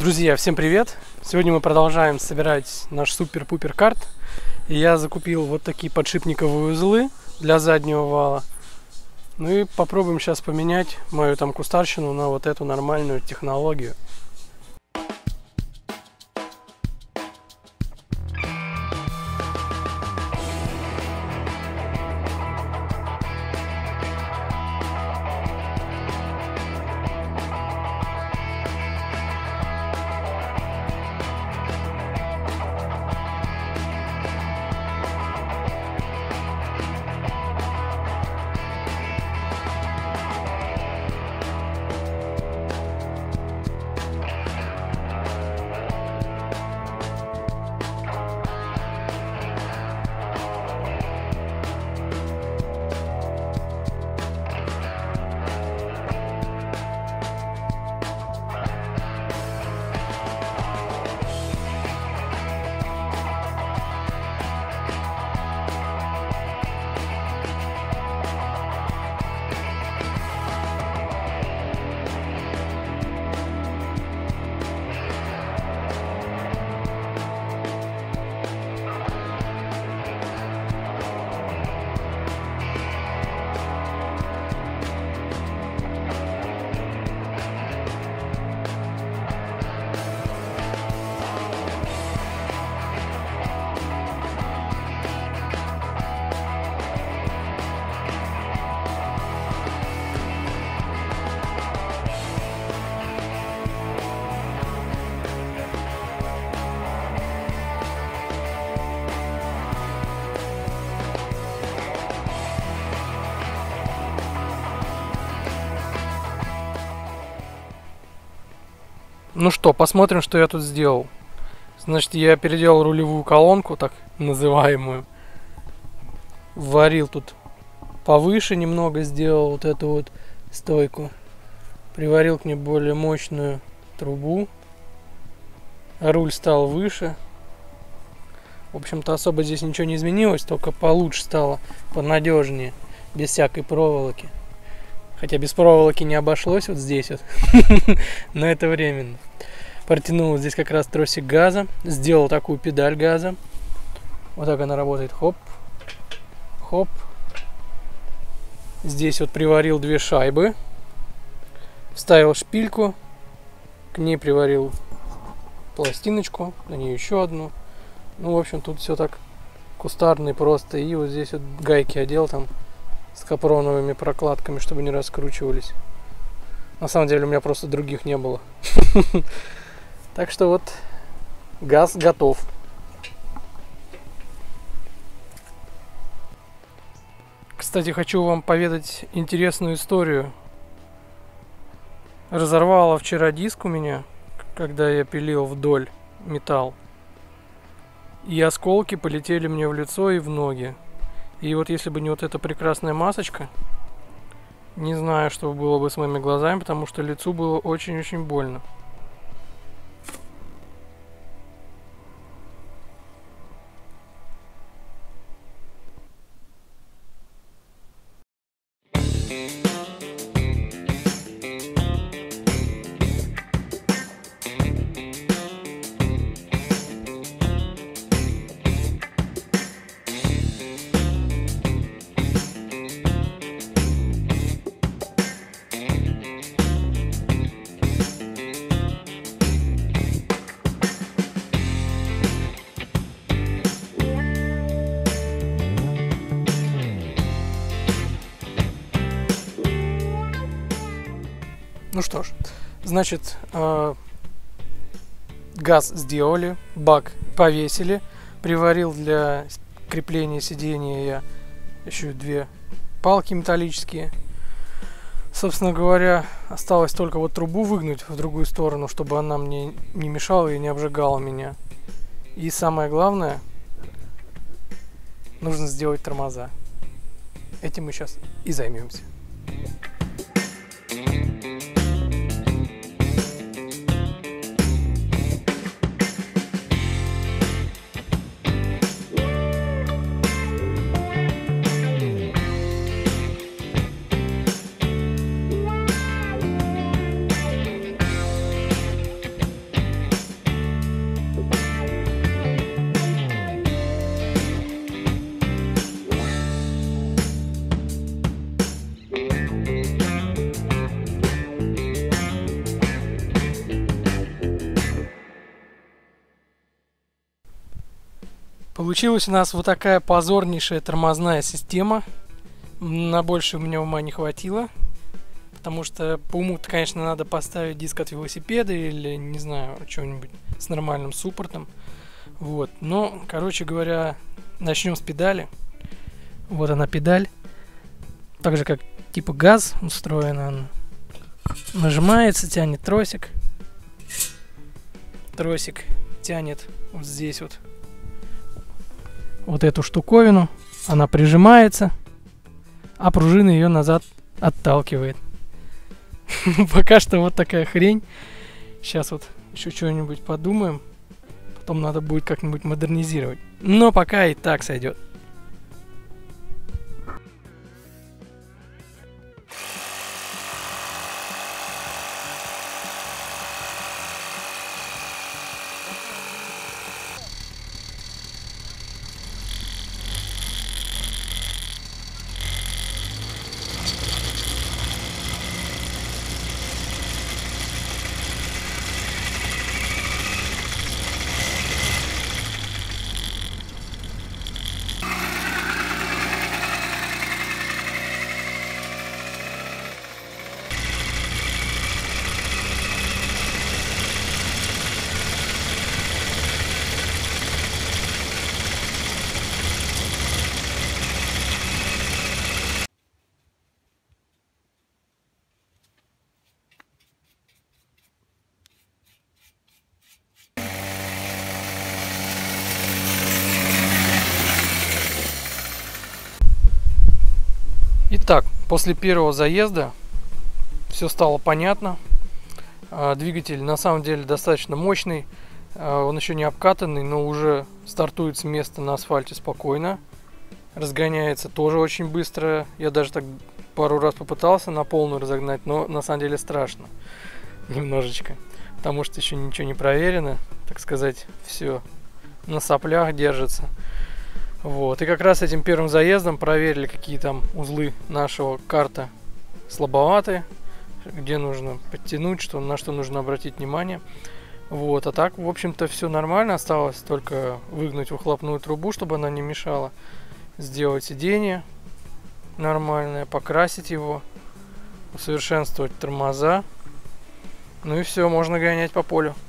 Друзья, всем привет! Сегодня мы продолжаем собирать наш супер-пупер карт. И я закупил вот такие подшипниковые узлы для заднего вала. Ну и попробуем сейчас поменять мою там кустарщину на вот эту нормальную технологию. Ну что, посмотрим, что я тут сделал. Значит, я переделал рулевую колонку, так называемую. Варил тут повыше немного, сделал вот эту вот стойку. Приварил к ней более мощную трубу. Руль стал выше. В общем-то, особо здесь ничего не изменилось, только получше стало, понадежнее, без всякой проволоки. Хотя без проволоки не обошлось вот здесь вот, но это временно. Протянул здесь как раз тросик газа, сделал такую педаль газа. Вот так она работает, хоп, хоп. Здесь вот приварил две шайбы, вставил шпильку, к ней приварил пластиночку, на нее еще одну. Ну, в общем, тут все так кустарно и просто. И вот здесь вот гайки одел там с капроновыми прокладками, чтобы не раскручивались. На самом деле у меня просто других не было. Так что вот газ готов. Кстати, хочу вам поведать интересную историю. Разорвало вчера диск у меня, когда я пилил вдоль металл. И осколки полетели мне в лицо и в ноги. И вот если бы не вот эта прекрасная масочка, не знаю, что было бы с моими глазами, потому что лицу было очень-очень больно. Ну что ж, значит, газ сделали, бак повесили, приварил для крепления сидения я еще две палки металлические. Собственно говоря, осталось только вот трубу выгнуть в другую сторону, чтобы она мне не мешала и не обжигала меня. И самое главное, нужно сделать тормоза. Этим мы сейчас и займемся. Получилась у нас вот такая позорнейшая тормозная система. На больше у меня ума не хватило. Потому что по уму-то, конечно, надо поставить диск от велосипеда или, не знаю, что-нибудь с нормальным суппортом. Вот. Но, короче говоря, начнем с педали. Вот она педаль. Так же, как типа газ устроена она. Нажимается, тянет тросик. Тросик тянет вот здесь вот эту штуковину. Она прижимается, а пружина ее назад отталкивает. Пока что вот такая хрень. Сейчас вот еще что-нибудь подумаем. Потом надо будет как-нибудь модернизировать. Но пока и так сойдет. Итак, после первого заезда все стало понятно. Двигатель на самом деле достаточно мощный. Он еще не обкатанный, но уже стартует с места на асфальте спокойно. Разгоняется тоже очень быстро. Я даже так пару раз попытался на полную разогнать, но на самом деле страшно. Немножечко. Потому что еще ничего не проверено. Так сказать, все на соплях держится. Вот. И как раз этим первым заездом проверили, какие там узлы нашего карта слабоваты, где нужно подтянуть, на что нужно обратить внимание. Вот. А так, в общем-то, все нормально. Осталось только выгнуть выхлопную трубу, чтобы она не мешала. Сделать сиденье нормальное, покрасить его, усовершенствовать тормоза. Ну и все, можно гонять по полю.